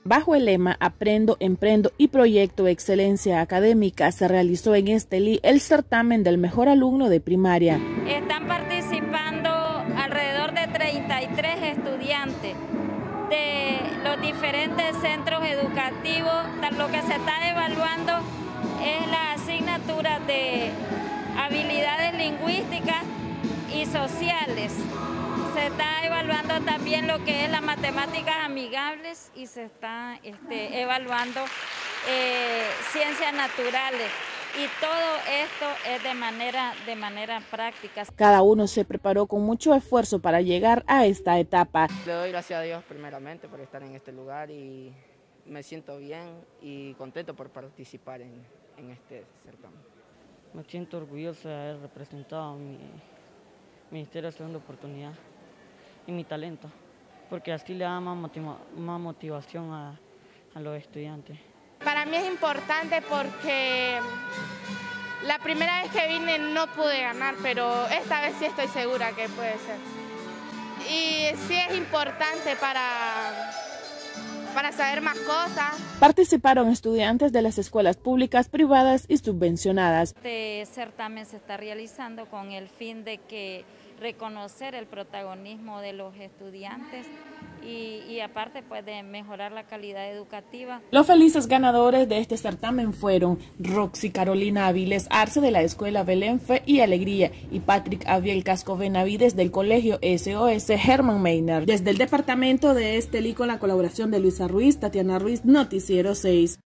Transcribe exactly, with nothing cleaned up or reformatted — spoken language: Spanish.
Bajo el lema Aprendo, Emprendo y Proyecto Excelencia Académica, se realizó en Estelí el certamen del mejor alumno de primaria. Están participando alrededor de treinta y tres estudiantes de los diferentes centros educativos. Lo que se está evaluando es la asignatura de habilidades lingüísticas y sociales. Se está evaluando también lo que es las matemáticas amigables y se está este, evaluando eh, ciencias naturales. Y todo esto es de manera, de manera práctica. Cada uno se preparó con mucho esfuerzo para llegar a esta etapa. Le doy gracias a Dios primeramente por estar en este lugar y me siento bien y contento por participar en, en este certamen. Me siento orgulloso de haber representado a mi Ministerio de Segunda Oportunidad y mi talento, porque así le da más, motiva más motivación a, a los estudiantes. Para mí es importante porque la primera vez que vine no pude ganar, pero esta vez sí estoy segura que puede ser. Y sí es importante para, para saber más cosas. Participaron estudiantes de las escuelas públicas, privadas y subvencionadas. Este certamen se está realizando con el fin de que reconocer el protagonismo de los estudiantes y, y aparte pues de mejorar la calidad educativa. Los felices ganadores de este certamen fueron Roxy Carolina Aviles Arce de la Escuela Belén Fe y Alegría y Patrick Abiel Casco Benavides del Colegio S O S Herman Meiner. Desde el departamento de Estelí con la colaboración de Luisa Ruiz, Tatiana Ruiz, Noticiero seis.